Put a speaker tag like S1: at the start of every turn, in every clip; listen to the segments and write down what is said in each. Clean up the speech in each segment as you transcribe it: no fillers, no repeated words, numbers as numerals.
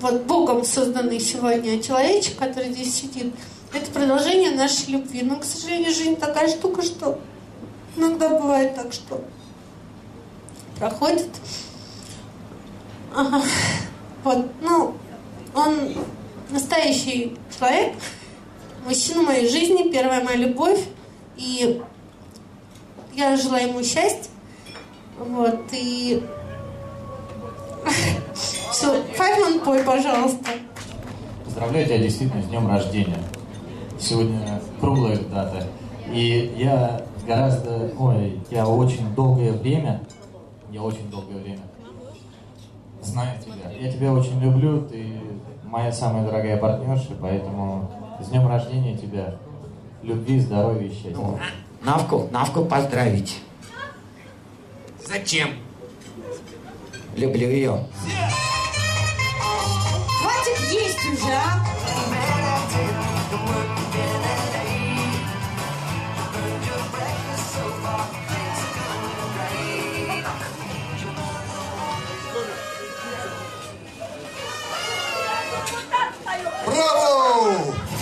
S1: вот Богом созданный сегодня человечек, который здесь сидит, это продолжение нашей любви. Но, к сожалению, жизнь такая штука, что иногда бывает так, что проходит. Ага. Вот, ну, он настоящий человек, мужчина моей жизни, первая моя любовь, и я желаю ему счастья. Вот, и все, Файфман, пой, пожалуйста.
S2: Поздравляю тебя действительно с днем рождения. Сегодня круглая дата. И я я очень долгое время знаю тебя. Я тебя очень люблю, ты моя самая дорогая партнерша, поэтому с днем рождения тебя. Любви, здоровья и счастья.
S3: Навку поздравить.
S4: Зачем?
S3: Люблю ее.
S5: Хватит есть уже, а?
S6: Браво!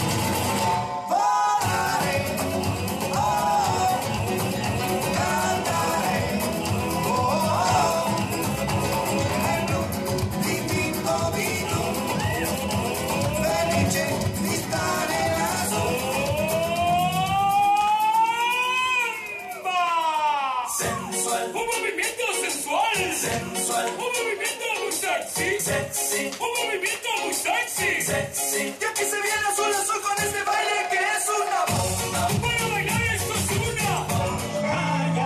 S7: Y aquí se viene azul azul con este baile que es una bomba. Para bailar esto es una bomba.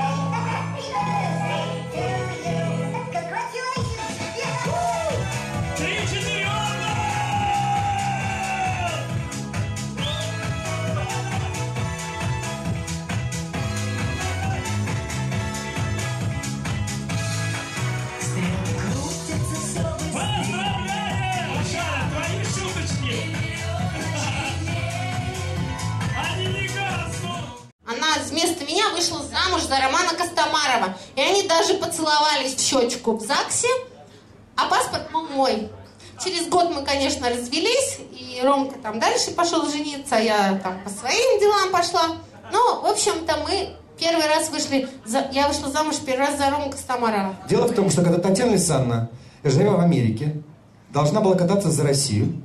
S1: Она вместо меня вышла замуж за Романа Костомарова. И они даже поцеловались в щечку в ЗАГСе, а паспорт был мой. Через год мы, конечно, развелись, и Ромка там дальше пошел жениться, а я там по своим делам пошла. Ну, в общем-то, мы первый раз я вышла замуж первый раз за Рому Костомарова.
S8: Дело в том, что когда Татьяна Александровна, живя в Америке, должна была кататься за Россию,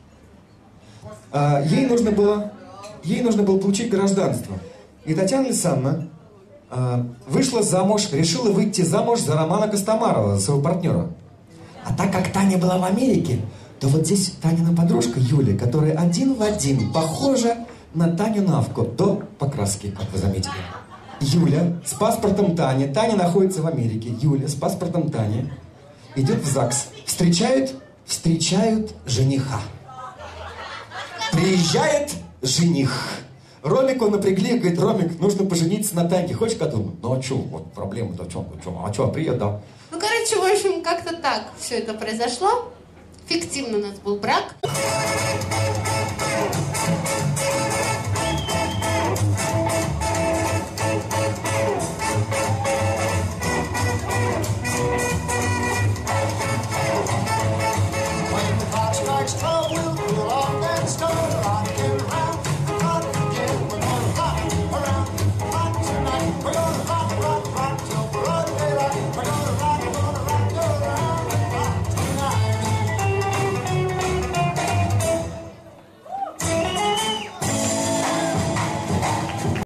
S8: ей нужно было получить гражданство. И Татьяна Александровна вышла замуж, решила выйти замуж за Романа Костомарова, за своего партнера. А так как Таня была в Америке, то вот здесь Танина подружка Юля, которая один в один похожа на Таню Навку до покраски, как вы заметили. Юля с паспортом Тани, Таня находится в Америке, Юля с паспортом Тани идет в ЗАГС, встречают жениха. Приезжает жених. Ромику напрягли, говорит: Ромик, нужно пожениться на Таньке. Хочешь коту? Ну а что, вот проблема-то в чем? А что, привет, да?
S1: Ну, короче, в общем, как-то так все это произошло. Фиктивно у нас был брак.